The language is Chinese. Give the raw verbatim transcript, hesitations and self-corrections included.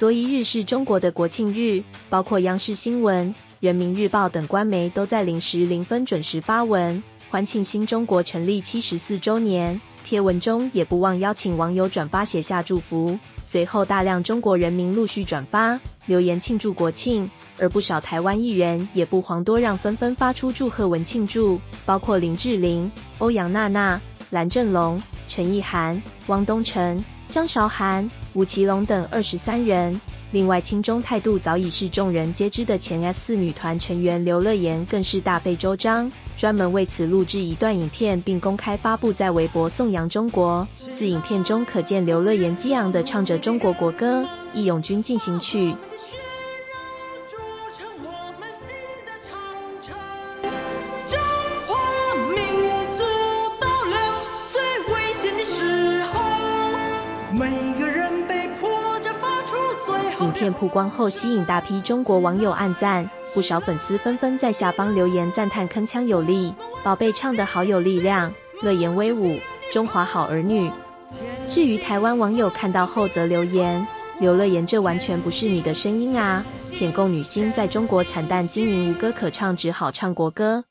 所以日是中国的国庆日，包括央视新闻、人民日报等官媒都在零时零分准时发文，欢庆新中国成立七十四周年。贴文中也不忘邀请网友转发写下祝福，随后大量中国人民陆续转发留言庆祝国庆，而不少台湾艺人也不遑多让，纷纷发出祝贺文庆祝，包括林志玲、欧阳娜娜、蓝正龙、陈意涵、汪东城、张韶涵、吴奇隆等二十三人。另外，亲中态度早已是众人皆知的前 F 四 女团成员刘乐妍更是大费周章，专门为此录制一段影片，并公开发布在微博颂扬中国。自影片中可见刘乐妍激昂地唱着中国国歌《义勇军进行曲》。影片曝光后，吸引大批中国网友按赞，不少粉丝纷纷在下方留言赞叹铿锵有力，宝贝唱得好有力量，乐妍威武，中华好儿女。至于台湾网友看到后则留言，刘乐妍这完全不是你的声音啊，舔共女星在中国惨淡经营，无歌可唱，只好唱国歌。